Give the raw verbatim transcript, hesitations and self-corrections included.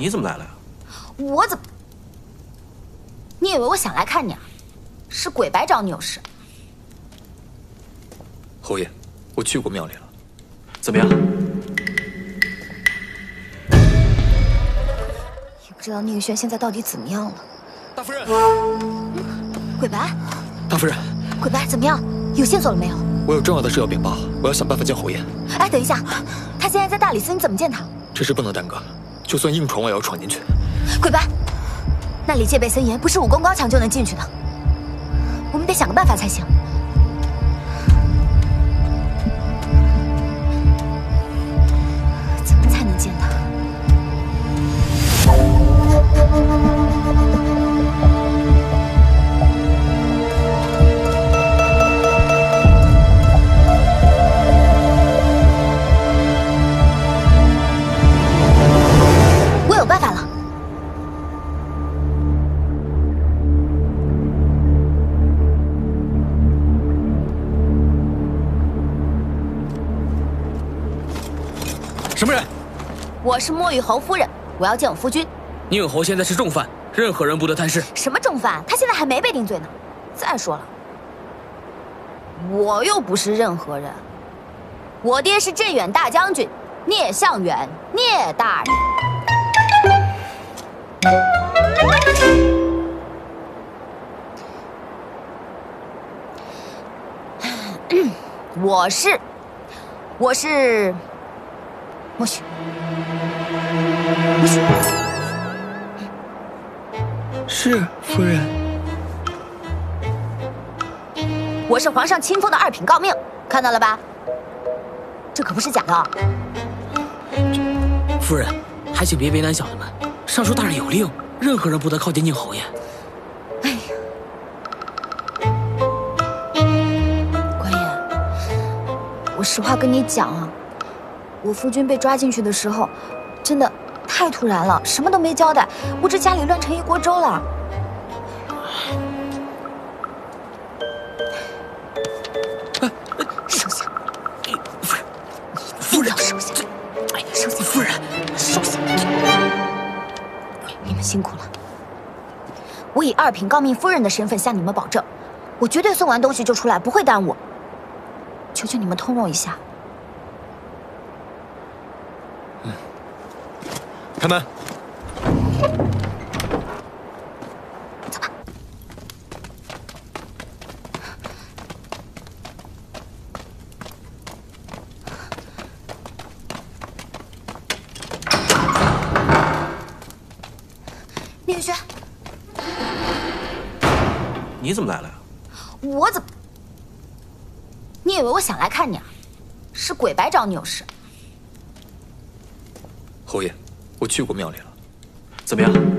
你怎么来了呀？ 我怎么？你以为我想来看你啊？是鬼白找你有事。 侯爷，我去过庙里了， 怎么样？ 也不知道宁宇轩现在到底怎么样了。 大夫人， 鬼白， 大夫人， 鬼白怎么样？有线索了没有？ 我有重要的事要禀报，我要想办法见侯爷。 哎，等一下，他现在在大理寺，你怎么见他？ 这事不能耽搁，就算硬闯我也要闯进去。 鬼白，那里戒备森严，不是武功高强就能进去的。我们得想个办法才行。怎么才能见他？我有办法了。 什么人？ 我是莫雨侯夫人，我要见我夫君。 宁远侯现在是重犯，任何人不得探视。 什么重犯？他现在还没被定罪呢。再说了，我又不是任何人，我爹是镇远大将军聂向远，聂大人。我是，我是。莫许，莫许， 是夫人。 我是皇上亲封的二品诰命，看到了吧？这可不是假的啊！ 夫人，还请别为难小的们。尚书大人有令，任何人不得靠近宁侯爷。 哎呀，官爷，我实话跟你讲啊。我夫君被抓进去的时候，真的太突然了，什么都没交代，我这家里乱成一锅粥了。收下，夫人，夫人要收下，收下， 夫人， 收下。你们辛苦了，我以二品诰命夫人的身份向你们保证，我绝对送完东西就出来，不会耽误。求求你们通融一下。 开门。 走吧。宁宇轩， 你怎么来了呀？ 我怎么？你以为我想来看你啊？是鬼白找你有事。 侯爷，我去过庙里了， 怎么样？